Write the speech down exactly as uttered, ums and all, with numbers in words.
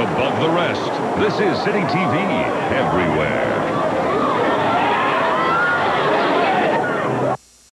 above the rest. This is City T V everywhere.